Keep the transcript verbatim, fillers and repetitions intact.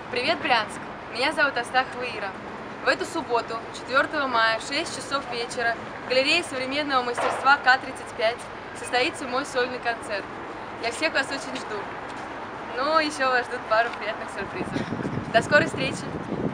Привет, Брянск! Меня зовут Астахова Ира. В эту субботу, четвёртого мая, в шесть часов вечера, в галерее современного мастерства К тридцать пять состоится мой сольный концерт. Я всех вас очень жду. Ну, еще вас ждут пару приятных сюрпризов. До скорой встречи!